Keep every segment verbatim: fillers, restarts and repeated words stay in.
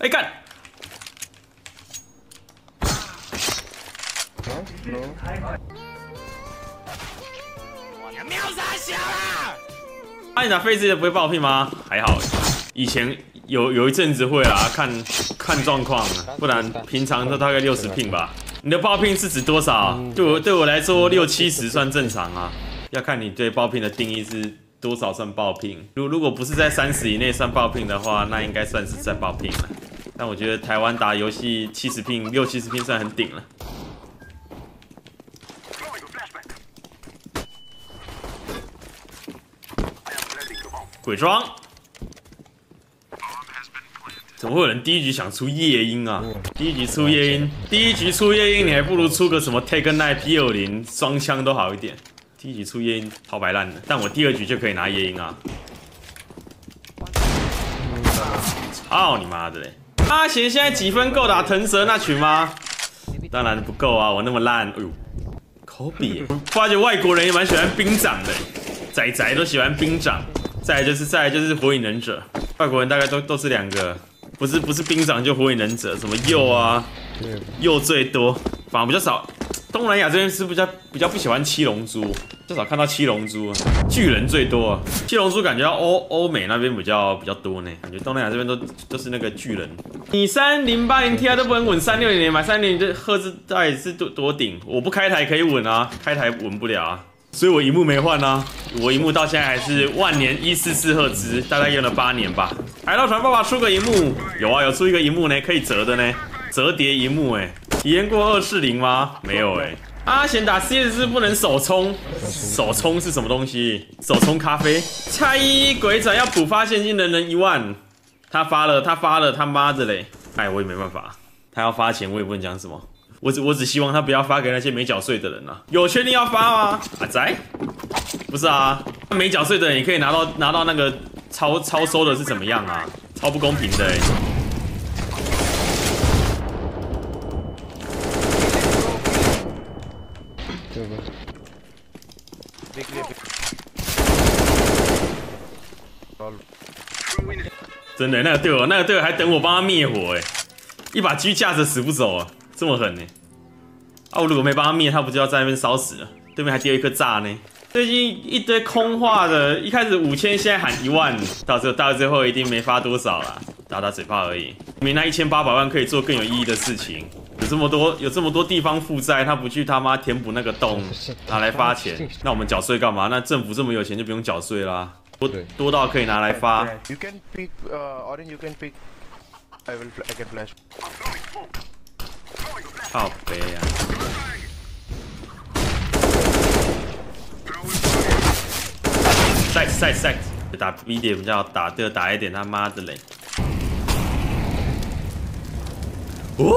哎干！ 秒杀小啦！ 啊，你打废置的不会爆聘吗？还好，以前有有一阵子会啊，看看状况啊，不然平常都大概六十聘吧。你的爆聘是指多少？对我对我来说，六七十算正常啊。要看你对爆聘的定义是多少算爆聘。如如果不是在三十以内算爆聘的话，那应该算是在爆聘了。但我觉得台湾打游戏七十聘、六七十聘算很顶了。鬼装，怎么会有人第一局想出夜鹰啊？第一局出夜鹰，第一局出夜鹰，你还不如出个什么 Take Nine P 二零双枪都好一点。第一局出夜鹰超白烂的，但我第二局就可以拿夜鹰啊！操你妈的嘞！阿贤现在几分够打腾蛇那群吗？当然不够啊，我那么烂。哎呦，科比，发觉外国人也蛮喜欢兵长的，仔仔都喜欢兵长。再来就是再来就是火影忍者，外国人大概都都是两个，不是不是兵长就火影忍者，什么鼬啊，鼬最多，反而比较少。东南亚这边是比较比较不喜欢七龙珠，至少看到七龙珠，巨人最多啊。七龙珠感觉欧欧美那边比较比较多呢，感觉东南亚这边都都是那个巨人。你三零八零 Ti 都不能稳三六零零，买三六零这赫兹到底是多多顶？我不开台可以稳啊，开台稳不了啊。所以我萤幕没换啊，我萤幕到现在还是万年一四四赫兹，大概用了八年吧。海盗船爸爸出个萤幕，有啊，有出一个萤幕呢，可以折的呢，折叠萤幕哎。体验过二四零吗？没有哎。阿贤打 C S 是不能手冲，手冲是什么东西？手冲咖啡。蔡依依鬼转要补发现金人人一万，他发了，他发了，他妈的嘞！哎，我也没办法，他要发钱，我也不能讲什么。我只我只希望他不要发给那些没缴税的人啊！有确定要发吗？阿仔，不是啊，没缴税的人也可以拿到拿到那个超超收的是怎么样啊？超不公平的哎！真的，那个队友那个队友还等我帮他灭火哎，一把狙架着死不走啊！这么狠呢、欸？啊，我如果没帮他灭，他不就要在那边烧死了？对面还丢一颗炸呢。最近一堆空话的，一开始五千，现在喊一万，到最后到最后一定没发多少啦，打打嘴炮而已。明明那一千八百万可以做更有意义的事情，有这么多有这么多地方负债，他不去他妈填补那个洞，拿来发钱，那我们缴税干嘛？那政府这么有钱就不用缴税啦，多多到可以拿来发。 You can pick orange. You can pick. I will. I can flash. 靠北啊！赛赛赛，打 B 点比较好打，对，打一点他妈的嘞！哦，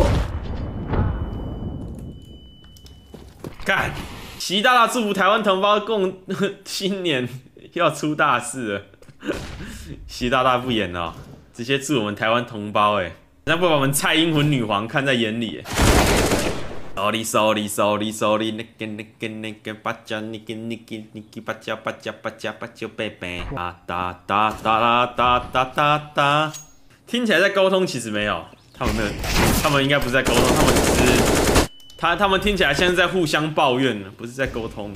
干！习大大祝福台湾同胞共新年要出大事了。习大大不演了、哦，直接祝我们台湾同胞哎。那不把我们蔡英文女皇看在眼里。Sorry sorry sorry sorry， 那个那个那个巴加那个那个那个巴加巴加巴加巴加贝贝，哒哒哒哒哒哒哒哒。听起来在沟通，其实没有，他们没有，他们应该不是在沟通，他们只是他他们听起来像是在互相抱怨，不是在沟通。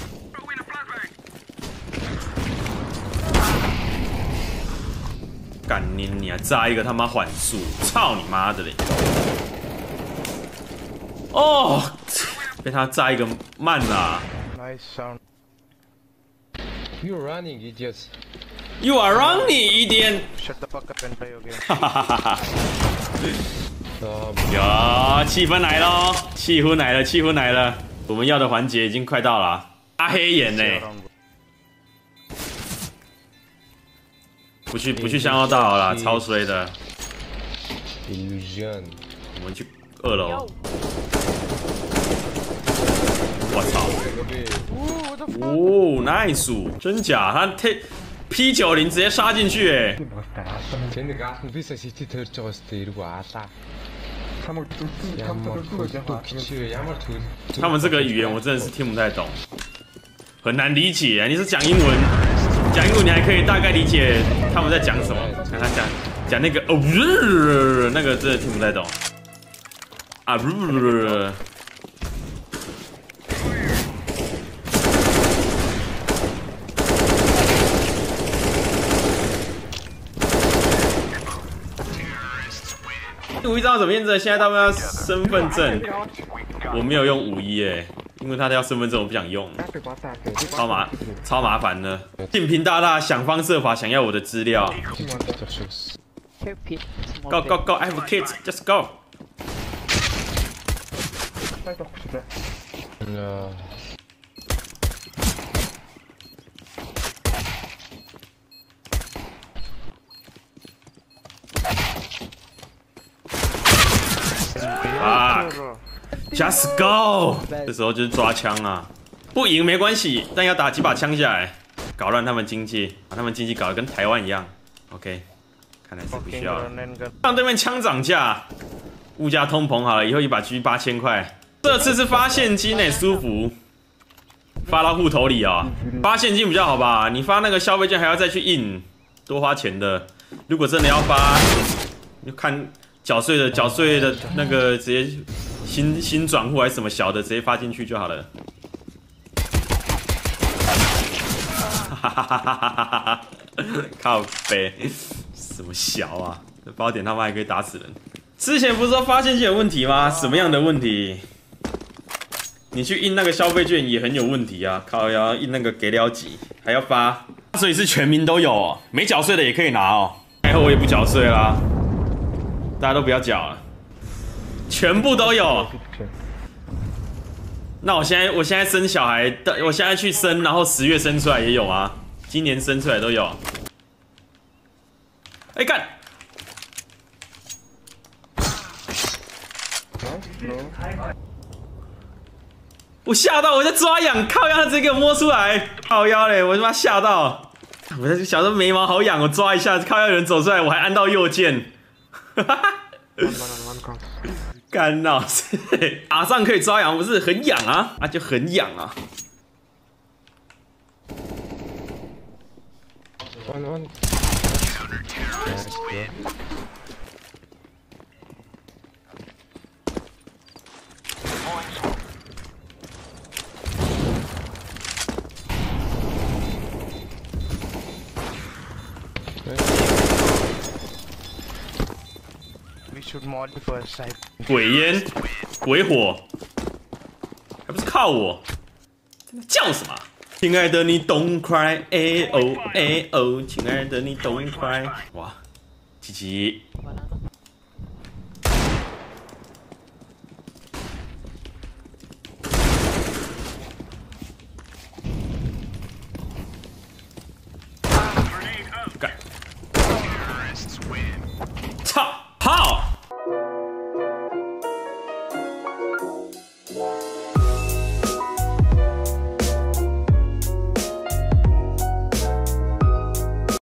干你你啊！炸一个他妈缓速，操你妈的嘞！哦，被他炸一个慢啦。 Nice sound. You're running, idiots. You are running, idiot. Shut the fuck up and play your game. 哈哈哈哈！有气氛来喽，气氛来了，气氛来了。我们要的环节已经快到了。阿黑眼呢？不去不去香蕉道好了，超衰的。 Illusion。 我们去二楼。我操！哦 ，nice， 真假？他 P 九零直接杀进去哎！他们这个语言我真的是听不太懂，很难理解。你是讲英文，讲英文你还可以大概理解他们在讲什么。看他讲讲那个哦，不是那个真的听不太懂啊，不是。五一张怎么验证？现在他们要身份证，我没有用五一哎，因为他要身份证，我不想用，超麻超麻烦的。信平大大想方设法想要我的资料。Go go go! I have kids. Just go. No. Fuck! Just go! 这时候就是抓枪啊，不赢没关系，但要打几把枪下来，搞乱他们经济，把他们经济搞得跟台湾一样。OK， 看来是不需要。让对面枪涨价，物价通膨好了，以后一把 G 八千块。这次是发现金诶，舒服，发到户头里啊、哦。发现金比较好吧？你发那个消费券还要再去印，多花钱的。如果真的要发，就看。缴税的缴税的那个直接新新转户还是什么小的，直接发进去就好了。哈哈哈哈哈！靠北，什么小啊？这包点他妈还可以打死人。之前不是说发现金有问题吗？什么样的问题？你去印那个消费券也很有问题啊！靠，要印那个给了几，还要发，所以是全民都有哦，没缴税的也可以拿哦。以后我也不缴税啦。大家都不要缴了，全部都有。那我现在我现在生小孩，我现在去生，然后十月生出来也有啊，今年生出来都有。哎、欸、干！我吓到，我在抓痒，靠腰他直接给我摸出来，靠腰嘞，我他妈吓到。我在想说眉毛好痒，我抓一下，靠腰有人走出来，我还按到右键。干闹事，马上可以抓痒，不是很痒啊？啊，就很痒啊。 One one. Should mod first side. 鬼烟，鬼火，还不是靠我？叫什么？亲爱的你 don't cry， 哎哦哎哦，亲爱的你 don't cry。哇，琪琪。